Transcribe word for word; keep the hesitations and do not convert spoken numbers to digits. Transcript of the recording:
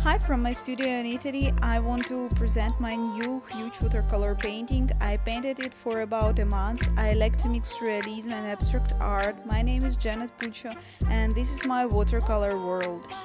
Hi, from my studio in Italy. I want to present my new huge watercolor painting. I painted it for about a month. I like to mix realism and abstract art. My name is Janet Puccio and this is my watercolor world.